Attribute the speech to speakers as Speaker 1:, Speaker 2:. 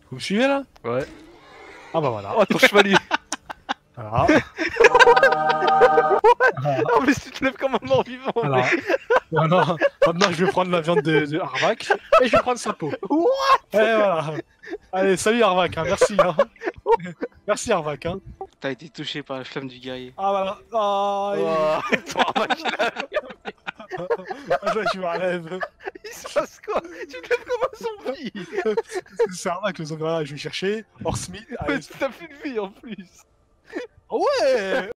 Speaker 1: Vous me suivez là?
Speaker 2: Ouais.
Speaker 1: Ah bah voilà.
Speaker 2: Oh, ton chevalier.
Speaker 1: Voilà.
Speaker 2: Oh, mais tu te lèves comme un mort-vivant,
Speaker 1: Voilà.
Speaker 2: mec.
Speaker 1: Maintenant, je vais prendre la viande de Harvac et je vais prendre sa peau.
Speaker 2: What?
Speaker 1: Et voilà. Allez, salut Harvac, hein, merci. Hein. Merci Harvac. Hein.
Speaker 3: T'as été touché par la flamme du guerrier.
Speaker 1: Ah voilà. Ah,
Speaker 2: Oh, ton Harvac,
Speaker 1: je me relève.
Speaker 2: il se passe quoi? Tu te lèves comme un zombie.
Speaker 1: C'est Harvac le zombie. Voilà, je vais chercher. Orsmith.
Speaker 2: Mais t'as plus de vie en plus.
Speaker 1: Ouais.